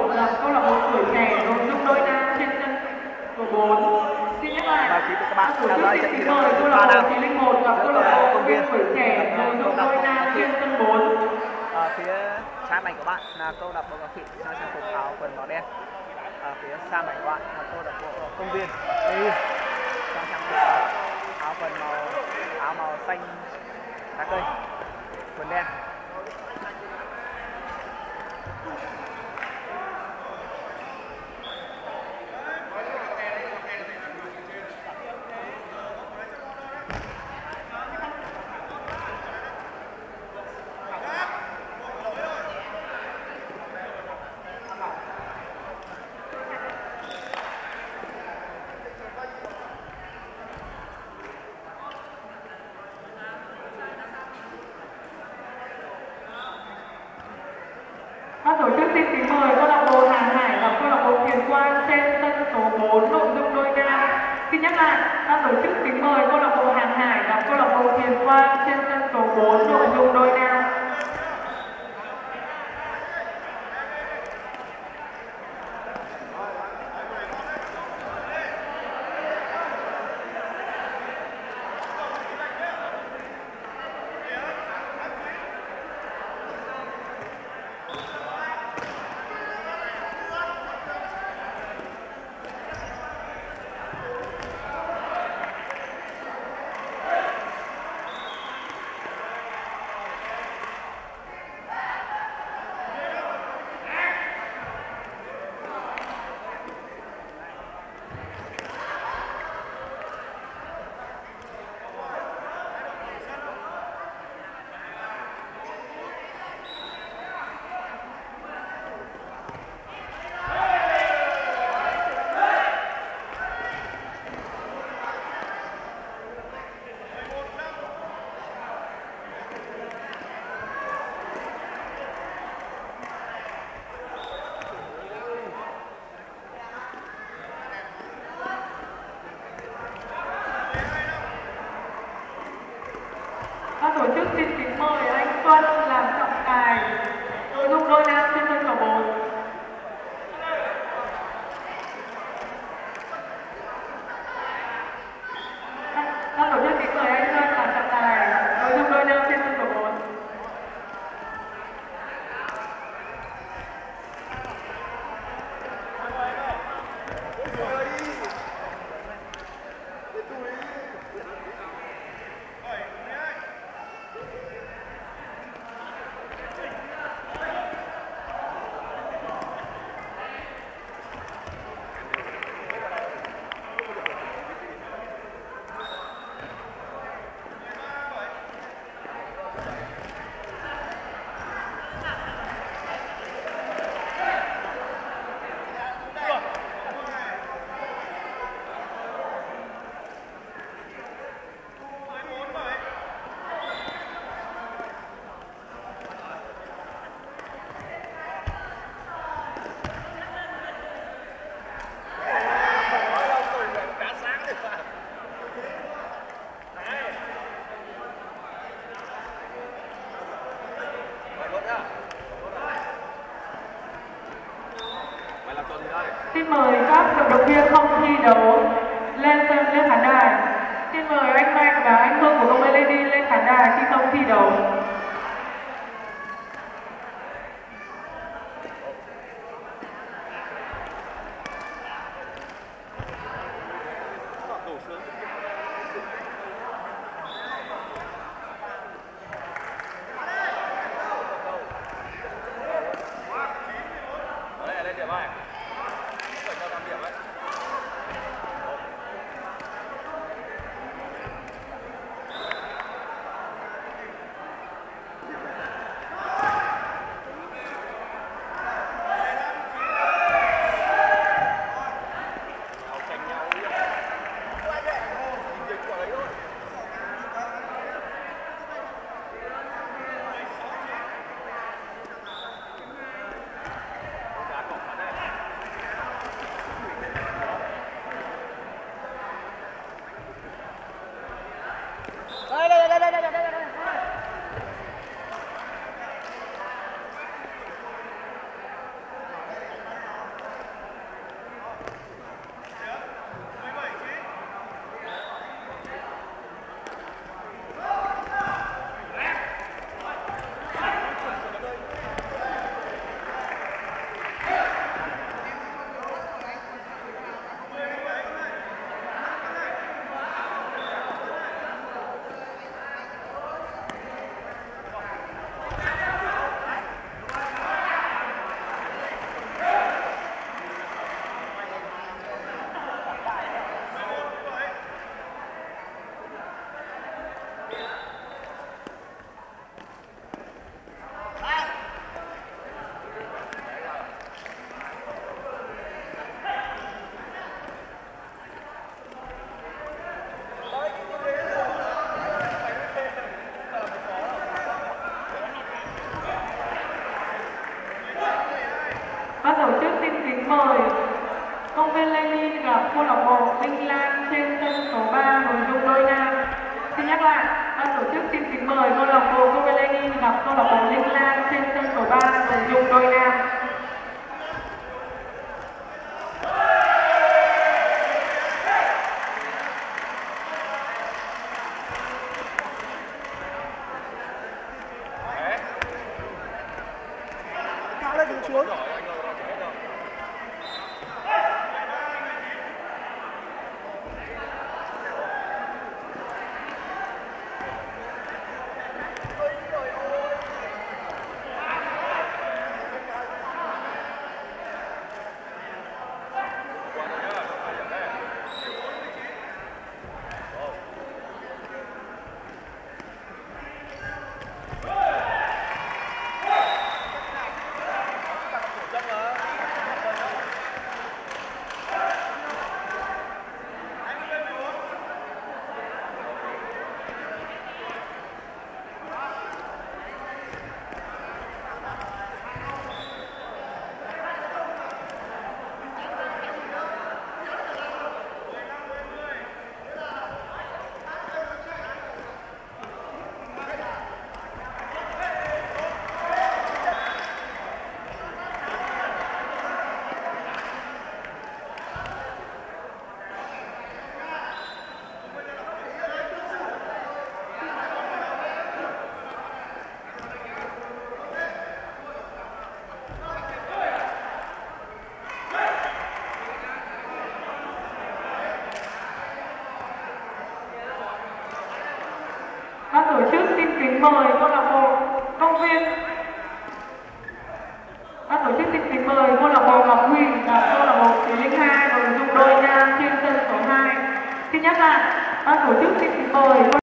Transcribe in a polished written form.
1 là câu lạc bộ Tuổi Trẻ nội dung đôi nam trên sân số 4. Xin nhắc lại, mời quý vị các bạn tổ theo chức dõi xin trận thi kính đấu mời câu thứ lạc 3 bộ nam 901 gặp câu lạc bộ công viên Tuổi Trẻ nội dung đôi nam trên sân 4. Ở phía trái mảnh của bạn là câu lạc bộ Ngọc Thụy trong trang phục áo quần màu đen. Ở phía xa mảnh của bạn là câu lạc bộ Công viên trong trang phục áo quần màu xanh lá cây, quần đen. Ban tổ chức xin kính mời câu lạc bộ Hàng Hải gặp câu lạc bộ Thiền Quang trên sân số 4 nội dung đôi nam. Xin nhắc lại, ban tổ chức kính mời câu lạc bộ Hàng Hải gặp câu lạc bộ Thiền Quang trên sân số 4 nội dung đôi nam. Ban tổ chức xin kính mời anh Tuân làm trọng tài nội dung đôi nam trên sân số 4. Ban tổ chức kính mời anh Tuân làm trọng tài nội dung đôi nam trên sân số 4. Xin mời các vận động viên không thi đấu lên khán đài. Xin mời anh Mạnh và anh Hưng của công an Lady lên khán đài khi không thi đấu. Ban tổ chức xin kính mời công viên Lenin gặp câu lạc bộ Minh Lan trên sân số 3 nội dung đôi nam. Xin nhắc lại, ban tổ chức xin kính mời câu lạc bộ công viên Lenin gặp câu lạc bộ Minh Lan trên sân số 3 nội dung đôi nam. Cao lên đừng xuống. Ban tổ chức xin kính mời câu lạc bộ công viên. Ban tổ chức xin kính mời câu lạc bộ Ngọc Huy và câu lạc bộ Thủy Linh 2 nội dung đôi nam trên sân số 2. Xin nhắc lại, ban tổ chức xin kính mời